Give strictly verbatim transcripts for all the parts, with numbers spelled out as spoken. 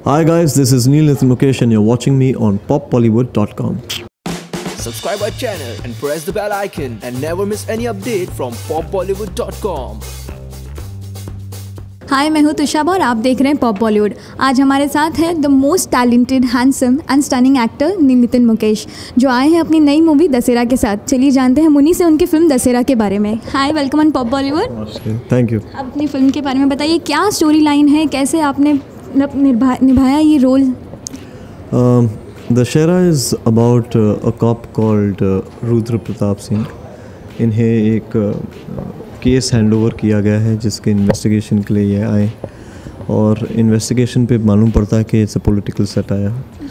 Hi guys, this is Neil Nathan Mukesh and you're watching me on pop bollywood dot com. Subscribe our channel and press the bell icon and never miss any update from pop bollywood dot com. हाय, मैं हूँ तुषाबा और आप देख रहे हैं pop Bollywood. आज हमारे साथ है the most talented, handsome and stunning actor Neil Nitin Mukesh, जो आए हैं अपनी नई मूवी दशहरा के साथ। चलिए जानते हैं मुनी से उनकी फिल्म दशहरा के बारे में। Hi, welcome on pop Bollywood. Thank you. आप अपनी फिल्म के बारे में बताइए, क्या स्टोरी लाइन है, कैसे आपने निभा, निभाया ये role? Dussehra is about a cop called Rudra Pratap Singh. इन्हें एक केस हैंडओवर किया गया है जिसके इन्वेस्टिगेशन के लिए ये आए, और इन्वेस्टिगेशन पे मालूम पड़ता है कि इट्स अ पॉलिटिकल सटायर।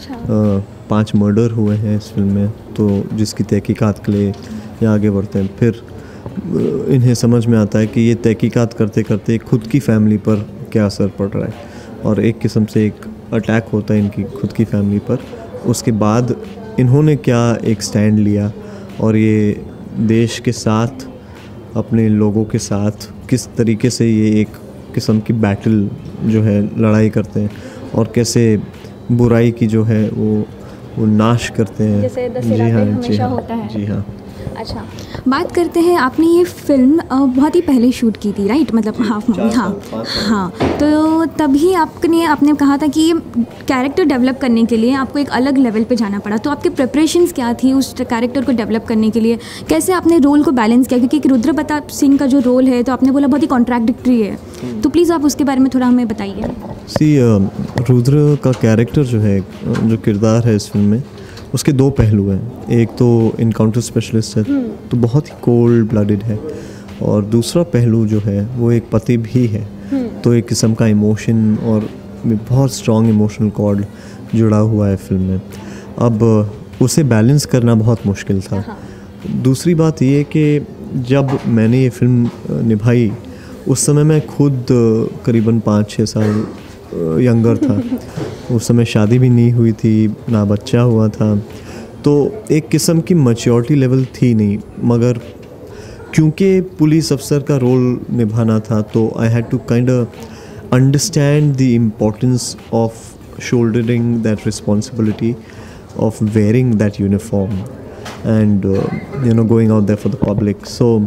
पांच मर्डर हुए हैं इस फिल्म में, तो जिसकी तहकीकात के लिए ये आगे बढ़ते हैं। फिर इन्हें समझ में आता है कि ये तहकीकात करते करते खुद की फैमिली पर क्या असर पड़ रहा है, और एक किस्म से एक अटैक होता है इनकी खुद की फैमिली पर। उसके बाद इन्होंने क्या एक स्टैंड लिया, और ये देश के साथ, अपने लोगों के साथ किस तरीके से ये एक किस्म की बैटल जो है लड़ाई करते हैं, और कैसे बुराई की जो है वो वो नाश करते हैं। जैसे दशहरा पे हमेशा होता है। जी हाँ। अच्छा, बात करते हैं, आपने ये फिल्म बहुत ही पहले शूट की थी, राइट? मतलब हाफ मूवी। हाँ हाँ, तो तभी आपने आपने कहा था कि ये कैरेक्टर डेवलप करने के लिए आपको एक अलग लेवल पे जाना पड़ा। तो आपके प्रिपरेशंस क्या थी उस कैरेक्टर को डेवलप करने के लिए? कैसे आपने रोल को बैलेंस किया? क्योंकि रुद्र प्रताप सिंह का जो रोल है, तो आपने बोला बहुत ही कॉन्ट्राडिक्टरी है, तो प्लीज़ आप उसके बारे में थोड़ा हमें बताइए। सी रुद्र का कैरेक्टर जो है, जो किरदार है इस फिल्म में, उसके दो पहलू हैं। एक तो इनकाउंटर स्पेशलिस्ट है, तो बहुत ही कोल्ड ब्लडेड है, और दूसरा पहलू जो है वो एक पति भी है, तो एक किस्म का इमोशन और बहुत स्ट्रॉन्ग इमोशनल कॉर्ड जुड़ा हुआ है फिल्म में। अब उसे बैलेंस करना बहुत मुश्किल था। दूसरी बात ये कि जब मैंने ये फिल्म निभाई उस समय मैं खुद करीबन पाँच छः साल यंगर था। उस समय शादी भी नहीं हुई थी, ना बच्चा हुआ था, तो एक किस्म की मैच्योरिटी लेवल थी नहीं। मगर क्योंकि पुलिस अफसर का रोल निभाना था, तो I had to kind of understand the importance of shouldering that responsibility of wearing that uniform and you know going out there for the public. So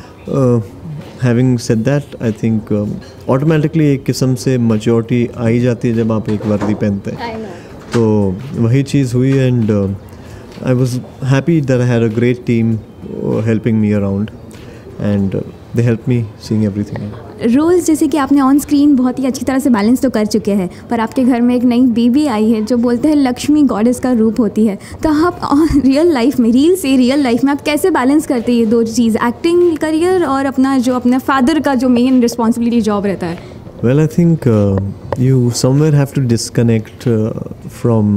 having said that, I think automatically एक किस्म से maturity आई जाती है जब आप एक वर्दी पहनते हैं। तो वही चीज़ हुई, and I was happy that I had a great team helping me around, and they help me seeing everything. Roles जैसे कि आपने ऑन स्क्रीन बहुत ही अच्छी तरह से बैलेंस तो कर चुके हैं, पर आपके घर में एक नई बेबी आई है जो बोलते हैं लक्ष्मी गॉडेस का रूप होती है। तो आप रियल लाइफ में, रील से रियल लाइफ में आप कैसे बैलेंस करते हैं ये दो चीज़, एक्टिंग करियर और अपना जो अपने फादर का जो मेन रिस्पॉन्सिबिलिटी जॉब रहता है? Well, I think you somewhere have to disconnect from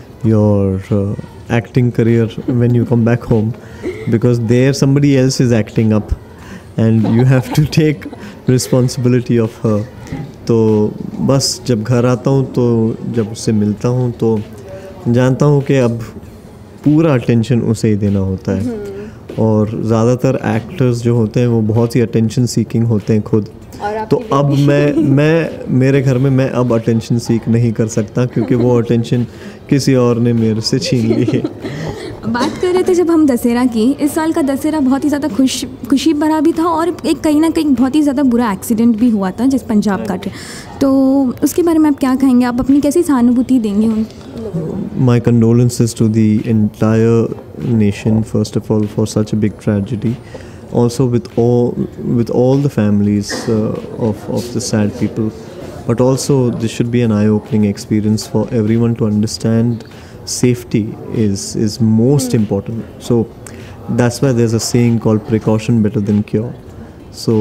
your acting career when you come back home, because there somebody else is acting up and you have to take responsibility of her. तो बस जब घर आता हूँ, तो जब उससे मिलता हूँ, तो जानता हूँ कि अब पूरा अटेंशन उसे ही देना होता है। और ज़्यादातर एक्टर्स जो होते हैं वो बहुत ही अटेंशन सीकिंग होते हैं खुद, तो अब मैं मैं मेरे घर में मैं अब अटेंशन सीख नहीं कर सकता, क्योंकि वो अटेंशन किसी और ने मेरे से छीन ली है। बात कर रहे थे जब हम दशहरा की, इस साल का दशहरा बहुत ही ज़्यादा खुश खुशी भरा भी था, और एक कहीं ना कहीं बहुत ही ज़्यादा बुरा एक्सीडेंट भी हुआ था जिस पंजाब का। तो उसके बारे में आप क्या कहेंगे? आप अपनी कैसी सहानुभूति देंगे उन लोगों को? My condolences to the entire nation first of all for such a big tragedy, also with all with all the families uh, of of the sad people, but also this should be an eye-opening experience for everyone to understand safety is is most important. So that's why there's a saying called precaution better than cure. So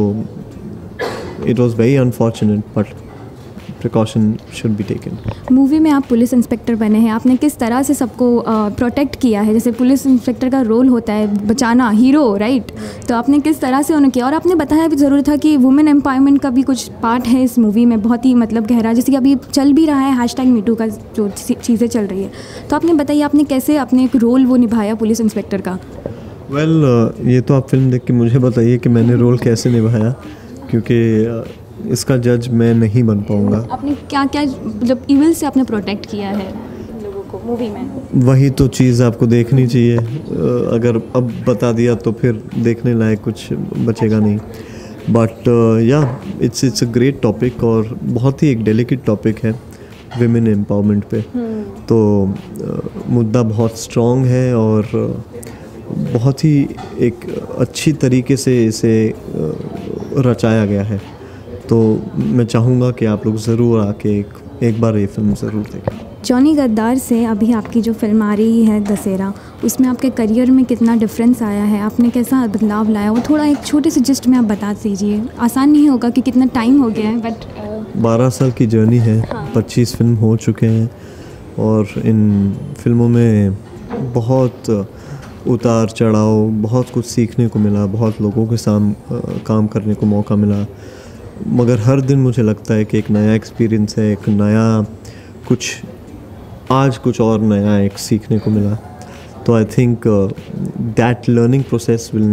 it was very unfortunate, but precaution should be taken. Movie में आप police inspector बने हैं, आपने किस तरह से सबको protect किया है? जैसे पुलिस इंस्पेक्टर का रोल होता है बचाना, हीरो, राइट? तो आपने किस तरह से उन्हें किया? और आपने बताया भी ज़रूर था कि वुमेन एम्पावरमेंट का भी कुछ पार्ट है इस मूवी में, बहुत ही मतलब गहरा, जैसे कि अभी चल भी रहा है हैशटैग मीटू का जो चीज़ें चल रही है। तो आपने बताइए आपने कैसे अपने एक रोल वो निभाया पुलिस इंस्पेक्टर का? वेल well, uh, ये तो आप फिल्म देख के मुझे बताइए कि मैंने रोल कैसे निभाया, क्योंकि इसका जज मैं नहीं बन पाऊँगा। आपने क्या क्या मतलब इविल से आपने प्रोटेक्ट किया है लोगों को मूवी में? वही तो चीज़ आपको देखनी चाहिए। अ, अगर अब बता दिया तो फिर देखने लायक कुछ बचेगा नहीं। But yeah it's it's a great topic और बहुत ही एक डेलिकेट टॉपिक है विमेन एम्पावरमेंट पे। तो uh, मुद्दा बहुत स्ट्रॉन्ग है और uh, बहुत ही एक अच्छी तरीके से इसे uh, रचाया गया है। तो मैं चाहूँगा कि आप लोग ज़रूर आके एक, एक बार ये फिल्म ज़रूर देखें। जॉनी गद्दार से अभी आपकी जो फिल्म आ रही है दशहरा, उसमें आपके करियर में कितना डिफरेंस आया है, आपने कैसा बदलाव लाया, वो थोड़ा एक छोटे से जिस्ट में आप बता दीजिए। आसान नहीं होगा कि कितना टाइम हो गया है, बट बारह साल की जर्नी है। हाँ। पच्चीस फिल्म हो चुके हैं और इन फिल्मों में बहुत उतार चढ़ाव, बहुत कुछ सीखने को मिला, बहुत लोगों के साथ काम करने को मौका मिला। मगर हर दिन मुझे लगता है कि एक नया एक्सपीरियंस है, एक नया कुछ, आज कुछ और नया एक सीखने को मिला। तो I think that learning process will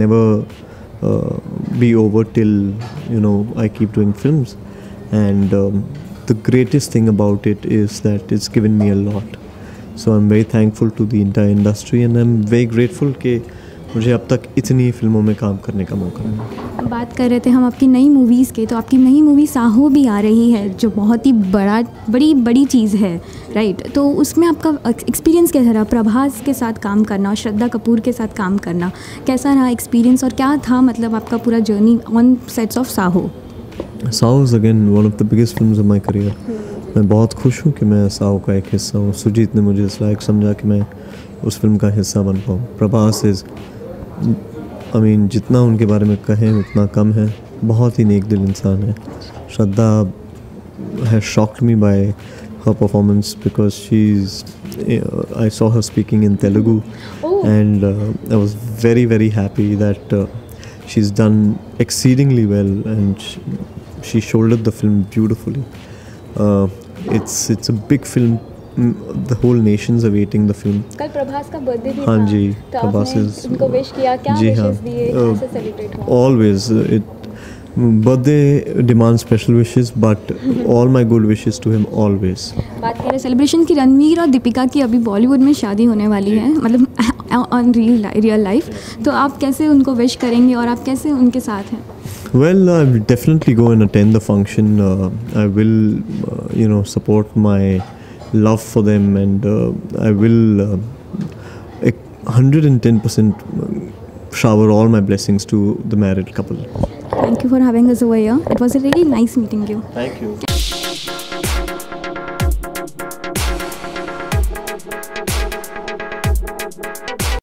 never be over till you know I keep doing films. And um, the greatest thing about it is that it's given me a lot. So I'm very thankful to the entire industry and I'm very grateful कि मुझे अब तक इतनी फिल्मों में काम करने का मौका मिला। बात कर रहे थे हम आपकी नई मूवीज़ के, तो आपकी नई मूवी साहो भी आ रही है जो बहुत ही बड़ा बड़ी बड़ी चीज़ है, राइट? तो उसमें आपका एक्सपीरियंस कैसा रहा? प्रभास के साथ काम करना और श्रद्धा कपूर के साथ काम करना, कैसा रहा एक्सपीरियंस और क्या था मतलब आपका पूरा journey on sets of Saaho? Saaho is again one of the biggest films of my career. मैं बहुत खुश हूँ कि मैं साहो का एक हिस्सा हूँ। सुजीत ने मुझे इस लायक समझा कि मैं उस फिल्म का हिस्सा बन पाऊँ। प्रभास इज़ आई मीन जितना उनके बारे में कहें उतना कम है, बहुत ही नेक दिल इंसान है। Shraddha has shocked me by her performance because she is I saw her speaking in Telugu and I was very very happy that she's done exceedingly well and she, she shouldered the film beautifully. Uh, it's it's a big film. The whole nation's awaiting the film. कल प्रभास का birthday भी था। हाँ जी, तो प्रभास आपने is उनको wish किया, क्या जी विशेस हाँ, दिए, uh, कैसे सेलिब्रेट हुआ? always it birthday demands special wishes but all my good wishes to him always. बात करें सेलिब्रेशन की, रणवीर और दीपिका की अभी बॉलीवुड में शादी होने वाली है, मतलब ऑन रियल रियल लाइफ, तो आप कैसे उनको विश करेंगे और आप कैसे उनके साथ हैं? Well, I will definitely go and attend the function. Uh, I will, uh, you know, support my love for them, and uh, I will uh, one hundred ten percent shower all my blessings to the married couple. Thank you for having us over here. It was a really nice meeting you. Thank you.